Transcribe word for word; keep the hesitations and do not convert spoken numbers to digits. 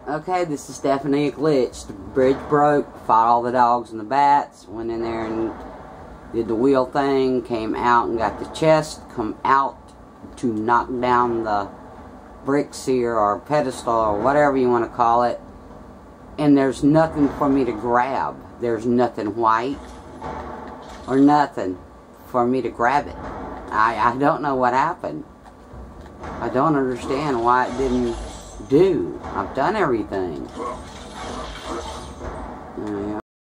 Okay, this is definitely a glitch. The bridge broke, fought all the dogs and the bats, went in there and did the wheel thing, came out and got the chest, come out to knock down the bricks here, or pedestal, or whatever you want to call it, and there's nothing for me to grab. There's nothing white, or nothing for me to grab it. I, I don't know what happened. I don't understand why it didn't do. I've done everything. Uh,